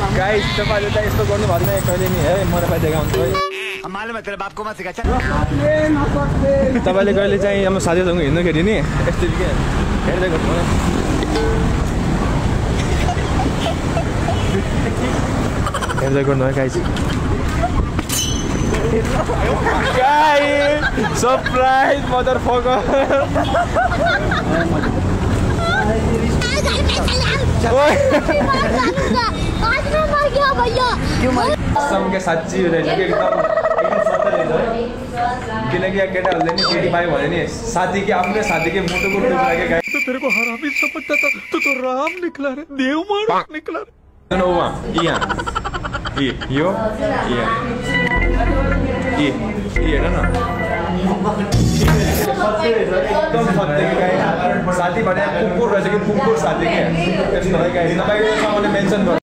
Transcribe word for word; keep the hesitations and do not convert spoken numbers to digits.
guys तपाईले त यस्तो गर्नु भएन कहिले नि है म तपाईँ देखाउँछु है मालुम है तेरे बाप को मत सिखा तपाईले कहिले चाहिँ अब साथीहरुसँग हिँड्दाखेरि नि यस्तो के हेर्दै गर्नु हेर्दै गर्नु है गाइस गाइस सरप्राइज मदरफकर ओए आज मैं मर गया भैया क्यों मर सबके साच्ची रहेछ के एकदम एकदम सत्य रहेछ किनकि यहाँ केटाहरूले नि केटी पायो भने नि साथी के आफ्नै साथी के मोटो मोटो लाग्यो गाइस तो तेरे को हरामी समझता था तो तो राम निकला रे देव मार निकला रे नो वहाँ यहाँ ये यो ये ये ये हेर न एकदम सत्य के गाइस साथी भने कुकुर रहेछ कि कुकुर साथी के त्यस्तो है गाइस तपाईले मेन्सन गर्नु